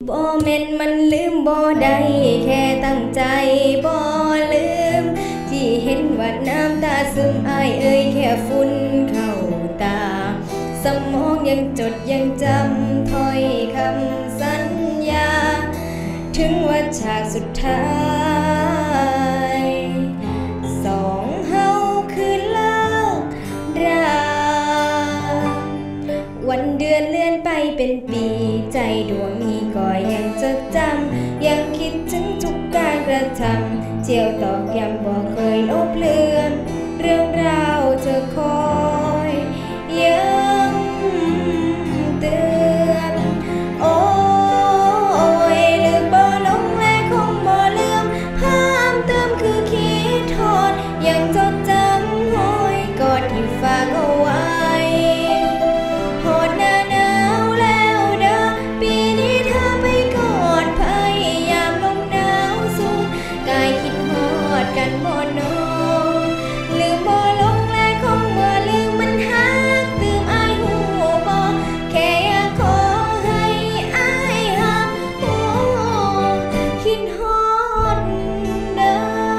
บ่แม่นมันลืมบ่ได้แค่ตั้งใจบ่ลืมที่เห็นว่าน้ำตาซึมอายเอ่ยแค่ฝุ่นเข้าตาสมองยังจดยังจำถ้อยคำสัญญาถึงว่าฉากสุดท้ายสองเฮาคือเลิกราวันเดือนเลื่อนไปเป็นปีใจดวงนี้ก็ยังจดจำยังคิดถึงทุกการกระทำเจียวตอกย้ำบอกเคยลบเลือนเรื่องราวเธอคอยย้ำเตือนโอ้ยลืมบ่ลงและคงบ่ลืมเพิ่มเติมคือคิดทอดยังจดจำหอยกอดที่ฝากเอาไว้หอดหน้าหนาวแล้วเด้อปีนี้เธอไปกอดพยายามลมหนาวสูงกายคิดฮอดกันบ่นอลืมบ่ลงและคงบ่ลืมมันหักตื่มอายหูบ่แค่อยากขอให้อายหักโอ้คิดฮอดเด้อ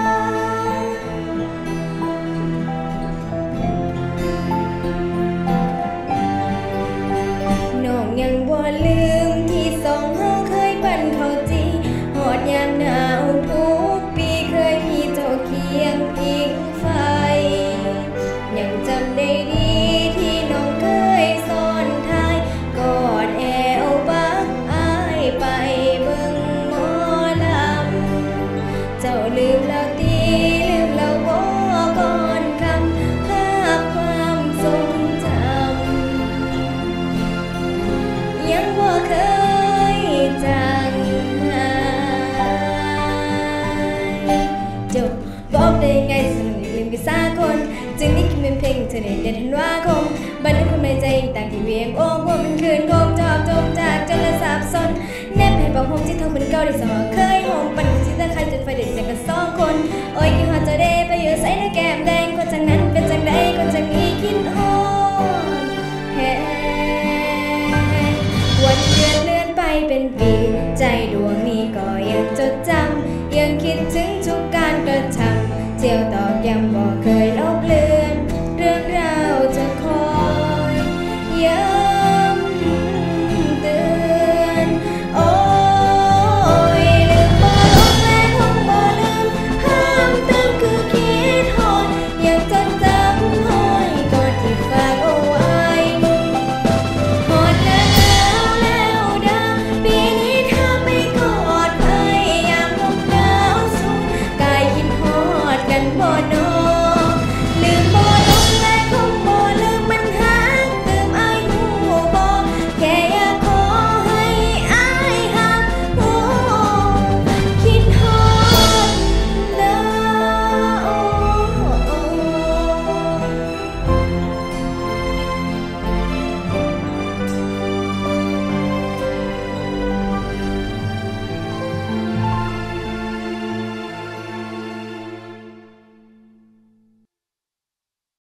น้องยังบ่ลืมที่สองเฮาเคยปั่นข้าวจีหอดยามหนาวทุกปีเคยมีเจ้าเคียงพิงไฟยังจำได้ดีที่น้องเคยซ่อนท้ายกอดแอวบักอายไปเบิ่งหมอลำเจ้าลืมแล้วตีลืมแล้วบ่ก่อนคำภาพความทรงจำยังบ่เคยจางหายจบบอกได้ไงสนุกลืมกันสักคนจึงนี่คิดเป็นเพลงเธอในเดือนธันวาคมบันทึกความในใจต่างที่เวียงโอ้ว่ามันคืนคงจอบจมจากจนละสับสนแนบให้บอกโฮมที่เธอเป็นเก่าได้สมอเคยโฮมปั่นที่เธอใครจนไฟเด็ดจากกันสองคนโอ้ยกี่ฮอ